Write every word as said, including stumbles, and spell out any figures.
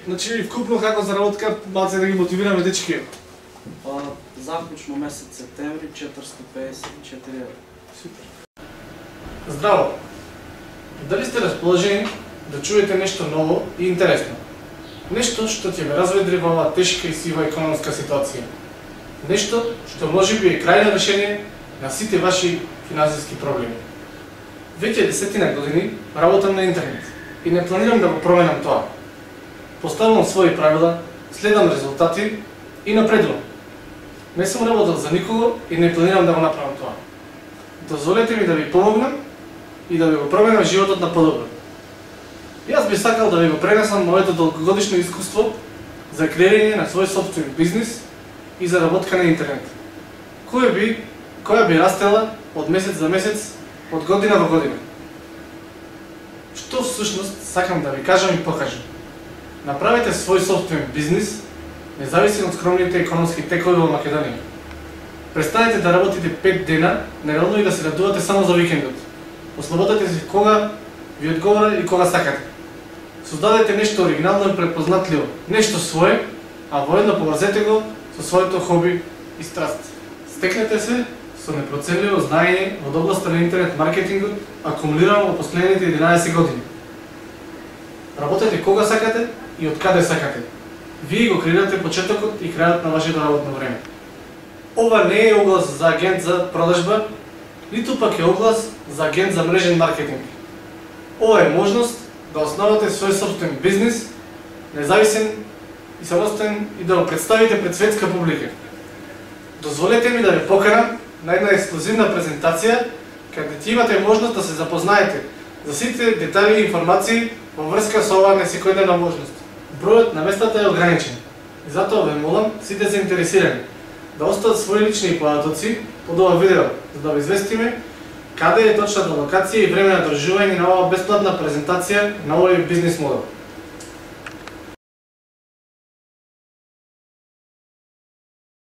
Значи вкупно како заработка, малце да ги мотивираме дечки? Па, заклучно месец септември четиристотин педесет и четири евра. Супер. Здраво! Дали сте расположени да чуете нешто ново и интересно? Нешто што ќе ве разведри во оваа тешка и сива економска ситуација. Нешто што можеби е крајно решение на сите ваши финансиски проблеми. Веќе десетина години работам на интернет и не планирам да го променам тоа. Поставувам своји правила, следам резултати и напредувам. Не сум работел за никого и не планирам да го направам тоа. Дозволете ми да ви помогнам и да ви го променам животот на подобро. Јас би сакал да ви го пренесам моето долгогодишно искуство за креирање на свој собствен бизнис и заработка на интернет. Која би, која би растела од месец за месец, од година во година. Што всушност сакам да ви кажам и покажам? Направете свој собствен бизнис, независен од скромните економски текови во Македонија. Престанете да работите пет дена неделно и да се радувате само за викендот. Ослободете се кога ви одговара и кога сакате. Создадете нешто оригинално и препознатливо, нешто свое, а воедно поврзете го со своето хоби и страст. Стекнете се со непроценливо знаење од областа на интернет маркетингот, акумулирано во последните единаесет години. Работете кога сакате и од каде сакате. Вие го креирате почетокот и крајот на вашето работно време. Ова не е оглас за агент за продажба, ниту пак е оглас за агент за мрежен маркетинг. Ова е можност да основате свој собствен бизнис, независен и самостоен и да го представите пред светска публика. Дозволете ми да ве поканам на една ексклузивна презентација, каде ќе имате можност да се запознаете за сите детали и информации во врска со оваа несекојдневна можност. Бројот на местата е ограничен и затоа ве молам сите заинтересирани да остават своји лични податоци под ова видео, за да ве известиме каде е точната локација и време на држување на оваа бесплатна презентација на овој бизнис модел.